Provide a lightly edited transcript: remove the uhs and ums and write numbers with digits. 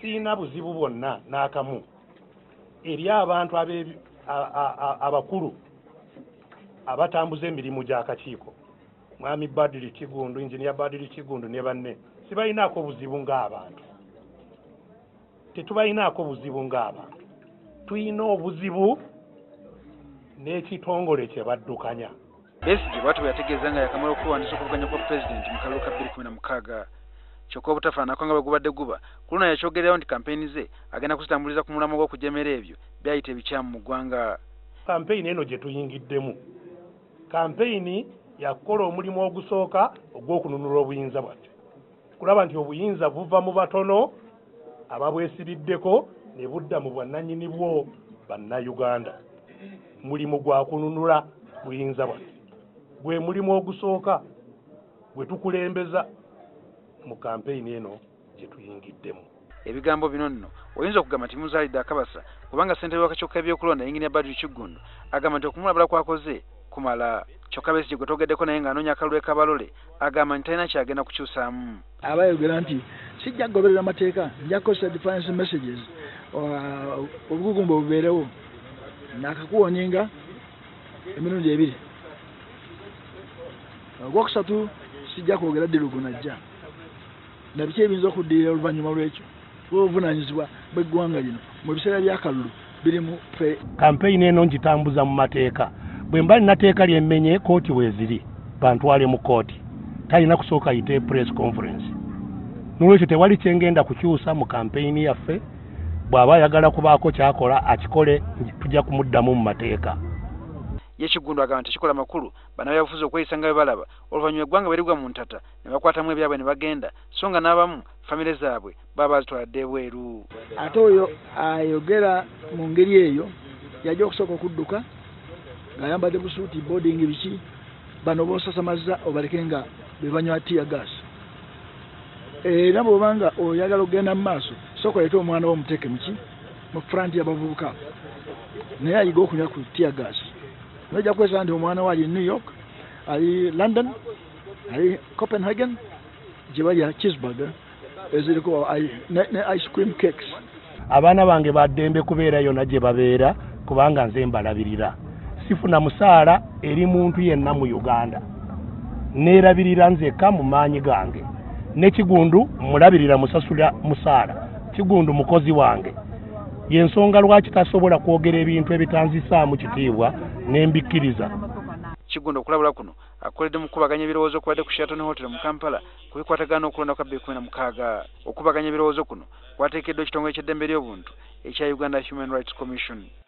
siina buzibu bwonna n'akamu eri abantu abakulu abatambuza emirimu gy'akakiiko mwami Badiri Kigundu, injinia Badiri Kigundu ne banne sibalinaako buzibu ng'abantu. Tetubalinaako buzibu ng'abantu. Tuyina obuzibu n'ekitongole kye baddukanya. Besigye watu yategeeza nga yakamala okuwandiisa okuvuganya kwa pulezidenti mu kalulu ka 2016 kyokka obutafaanako nga bwe gubadde guba kuluna yakyogererayo nti kampeyini ze agenda kuzitambuliza ku mulamwa gw'okujemera ebyo byayita ebikyamu mu ggwanga. Kampeyini eno gye tuyingiddemu kampeyini yakukola omulimu ogusooka ogw'okununula obuyinza bwaffe kulaba nti obuyinza buva mu batono ababwesibiddeko ne budda mu bwannannyini bwo bannayuganda. Mulimu gwa kununula buyinza bwaffe gwe mulimu ogusooka gwe tukulembeza mu kampeyini eno gye tuyingiddemu. Ebigambo bino nno oyinza okugamba nti muzaalidde akabasa kubanga ssentebe w'akakiiko k'ebyokulonda Injinia Badiri Kigundu agamba nti okumulabula kwakoze kumala. Kyokka Besigye gwe twogeddeko naye ng'anoonya akalulu kabalole agamba nti talina kyagenda kukyusaamu. Abayogera nti sijja kugoberera amateeka, nja kukozesa defiance messages obugugumba bubeerewo nakakuwonyenga emirundi ebiri. Ogwokusatu sijja kwogera ddirugu najja na biki ebiyinza okuddirira oluvannyuma lw'ekyo obuvunaanyizibwa bw'eggwanga lino mu biseera by'akalulu biri mu ffe. Kampeyini eno ngitambuza mu mateeka. Bwe mba nina teeka lyemmenye kooti weeziri bantwale mu kooti talina kusooka yite press conference. N'olwekyo tewali kyengenda kukyusa mu kampeyini yaffe. Bw'aba ayagala kubaako kyakola akikole, tujja kumuddamu mu mateeka. Ye Kigundu agamba nti kikola makulu bannabyabufuzi okweyisa nga bwe balaba oluvannyuma eggwanga bwe ligwa mu ntata ne bakwatamu ebyabwe ne bagenda so nga n'abamu famire zaabwe baba bazitwaladde ebweru. Ate oyo ayogera mu ngeri eyo yajja okusooka okudduka ng'ayambadde busuuti boarding biki bano b'osasamaza obaleke nga be banywa tear gas. Era bw'obanga oyagala okugenda mu maaso sooka oleete omwana wo omuteeke mu front y'abavubuka naye ayiga okunywa ku tear gas. Nojja kwesanga nti omwana we ali New York, ali London, ali Copenhagen gye balya cheeseburger eziriko ne ice cream cakes. Abaana bange baddembe kubeera yonna gye babeera kubanga nze mbalabirira. Sifuna musaala eri muntu yenna mu Uganda. Neerabirira nzekka mu maanyi gange. Ne Kigundu mulabirira musasula musaala. Kigundu mukozi wange. Yensonga lwaki tasobola kwogera ebintu ebitanzisaamu kitiibwa n'embikkiriza. Kigundu okulabula kuno akoledde mu kubaganya ebirowoozo kubadde ku Sheraton Hotel mu Kampala ku bikwatagana okulonda kwa 2016. Okubaganya ebirowoozo kuno kwateekeddwa ekitongole ky'eddembe ly'obuntu ekya Uganda Human Rights Commission.